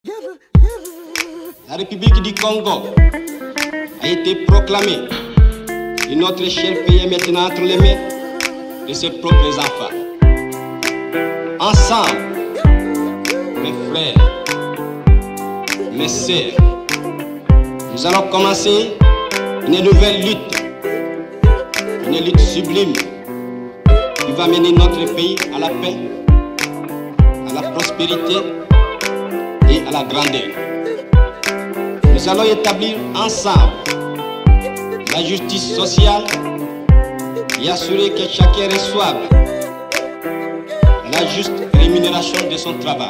La République du Congo a été proclamée et notre cher pays est maintenant entre les mains de ses propres enfants. Ensemble, mes frères, mes sœurs, nous allons commencer une nouvelle lutte, une lutte sublime qui va mener notre pays à la paix, à la prospérité et à la grandeur. Nous allons établir ensemble la justice sociale et assurer que chacun reçoive la juste rémunération de son travail.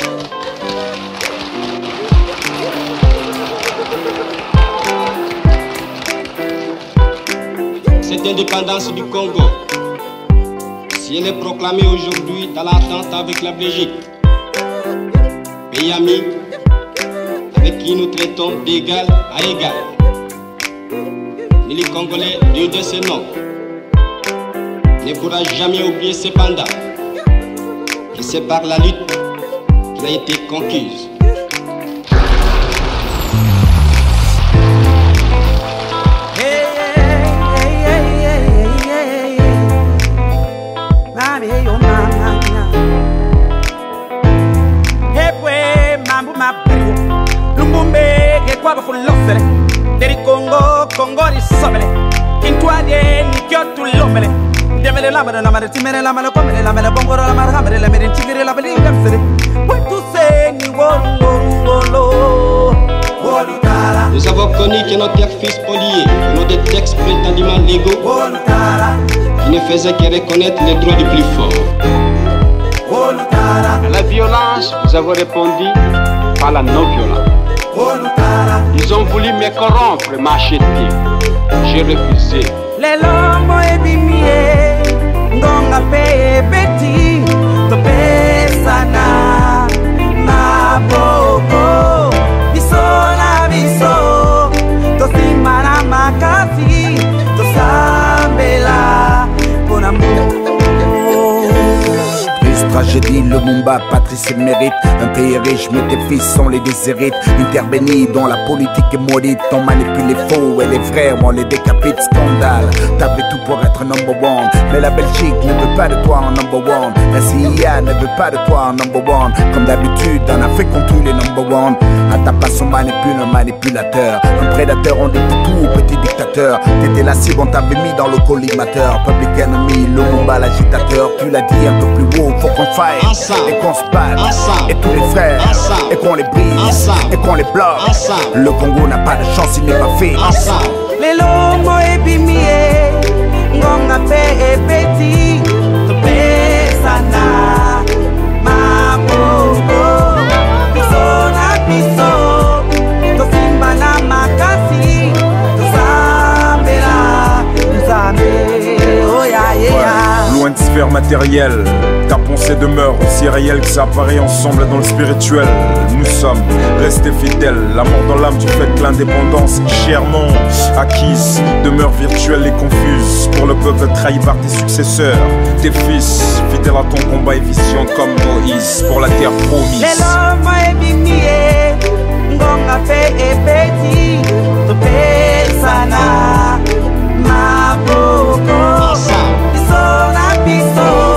Cette indépendance du Congo, si elle est proclamée aujourd'hui dans l'attente avec la Belgique, pays ami avec qui nous traitons d'égal à égal, ni les Congolais dieux de ce nom ne pourra jamais oublier cependant que c'est par la lutte qu'il a été conquise. Dari Congo, Congo di sobele. Kintuade ni kyotu lomele. Demele la mare na mare timere la mare komele la mare bongoro la mare hamere la mare tigire la bali gamsere. What to say ni wolo. Nous avons connu que nos textes fils spoliés, que nos textes prétendument légaux, qui ne faisaient que reconnaître les droits du plus fort. À la violence, nous avons répondu par la non-violence. Ils ont voulu me corrompre, m'acheter. J'ai refusé. Les lomo e bimie, ngonga pe beti, to pesana, ma bobo, biso na biso, to simana makasi, to sambela, pour amour. Tragédie, le Mumba, Patrice mérite. Un pays riche, mais tes fils sont les déshérites. Intervenir dont la politique est maudite. On manipule les faux et les vrais, on les décapite. Scandale, t'avais tout pour être number one. Mais la Belgique ne veut pas de toi en number one. La CIA ne veut pas de toi en number one. Comme d'habitude, en Afrique on tue les number one. À ta façon manipule un manipulateur. Un prédateur, on dit tout petit dictateur. T'étais la cible, on t'avait mis dans le collimateur. Public enemy, le Mumba, l'agitateur. Tu l'as dit un peu plus haut, faut qu'on faille ensemble, et qu'on se batte ensemble, et tous les frères ensemble, et qu'on les brise ensemble, et qu'on les bloque ensemble. Le Congo n'a pas de chance, il n'est pas fait ensemble. Les lomo e bimie, ngonga pe beti, to pesana, ma bobo, biso na biso, to simba na makasi, to sambela, zambe, oh ya ya. Loin de sphère matérielle, ta pensée demeure aussi réelle que ça apparaît ensemble dans le spirituel. Nous sommes restés fidèles, la mort dans l'âme du fait que l'indépendance chèrement acquise demeure virtuelle et confuse pour le peuple trahi par tes successeurs. Tes fils, fidèles à ton combat et vision comme Moïse pour la terre promise. Les lomo e bimie, ngonga pe beti, to pesana, ma bobo, biso na biso.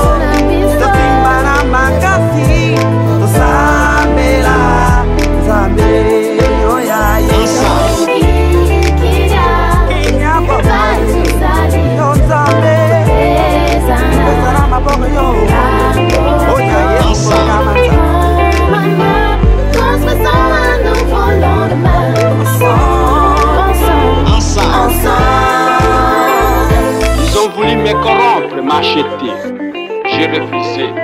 Ils ont voulu me corrompre, m'acheter. J'ai refusé.